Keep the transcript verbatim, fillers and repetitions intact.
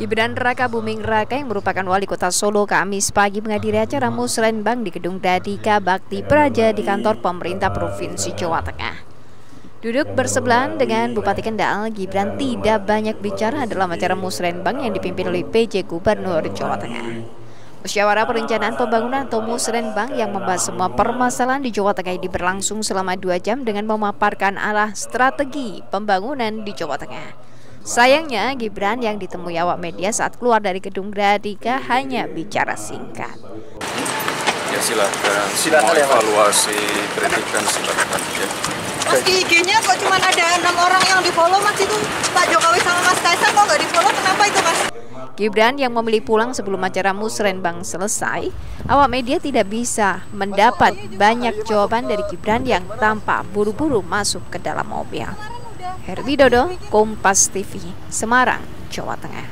Gibran Raka Buming Raka yang merupakan wali kota Solo Kamis pagi menghadiri acara Musrenbang di Gedung Dadika Bakti Praja di kantor pemerintah Provinsi Jawa Tengah. Duduk bersebelahan dengan Bupati Kendal, Gibran tidak banyak bicara dalam acara Musrenbang yang dipimpin oleh P J Gubernur Jawa Tengah. Musyawarah Perencanaan Pembangunan atau Musrenbang yang membahas semua permasalahan di Jawa Tengah ini berlangsung selama dua jam dengan memaparkan arah strategi pembangunan di Jawa Tengah. Sayangnya, Gibran yang ditemui awak media saat keluar dari gedung Dadika hanya bicara singkat. Ya silakan, silakan evaluasi, kritikan silakan. Ya. Mas di I G-nya kok cuma ada enam orang yang di follow Mas, itu Pak Jokowi sama Mas Kaisang kok nggak di follow, kenapa itu Mas? Gibran yang memilih pulang sebelum acara Musrenbang selesai, awak media tidak bisa mendapat banyak jawaban dari Gibran yang tampak buru-buru masuk ke dalam mobil. Herwi Dodo, Kompas T V, Semarang, Jawa Tengah.